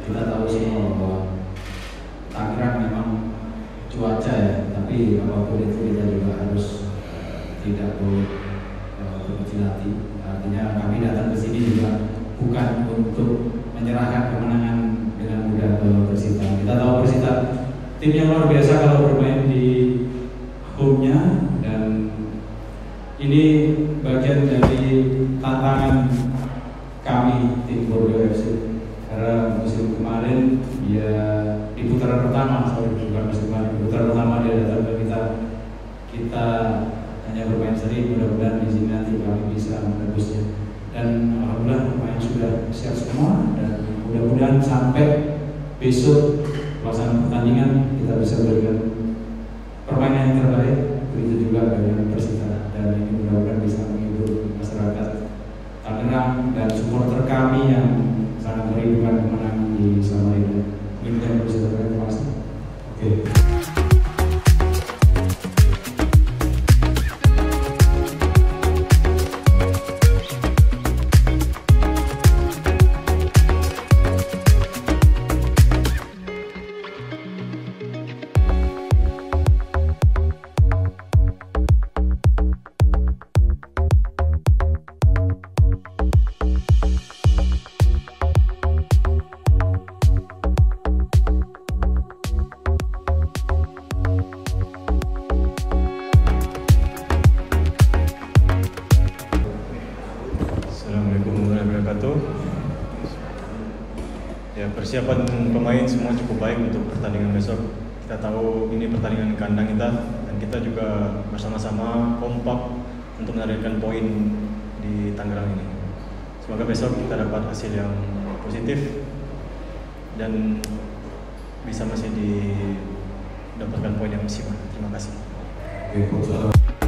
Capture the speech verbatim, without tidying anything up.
kita tahu semua bahwa Tangerang memang cuaca ya, tapi apapun itu kita juga harus tidak boleh uh, berkecil hati. Artinya kami datang ke sini juga bukan untuk menyerahkan kemenangan dengan mudah ke Persita. Kita tahu Persita tim yang luar biasa kalau bermain di home-nya, dan ini bagian dari tantangan kami tim Borneo F C. Karena musim kemarin ya di putaran pertama, sorry bukan musim kemarin, di putaran pertama dia datang ke kita, kita hanya bermain seri. Mudah-mudahan di sini nanti kami bisa menebusnya. Dan alhamdulillah pemain sudah siap semua, dan mudah-mudahan sampai besok pelaksanaan pertandingan kita bisa berikan permainan yang terbaik. Begitu juga dengan Persita, dan ini mudah-mudahan bisa menghibur masyarakat Tangerang dan supporter kami yang sangat merindukan kemenangan di Samarinda. Ini yang bisa terbaik. Terima kasih. Oke. Assalamualaikum warahmatullahi wabarakatuh. Ya, persiapan pemain semua cukup baik untuk pertandingan besok. Kita tahu ini pertandingan kandang kita, dan kita juga bersama-sama kompak untuk menarikkan poin di Tangerang ini. Semoga besok kita dapat hasil yang positif dan bisa masih didapatkan poin yang maksimal. Terima kasih. Oke,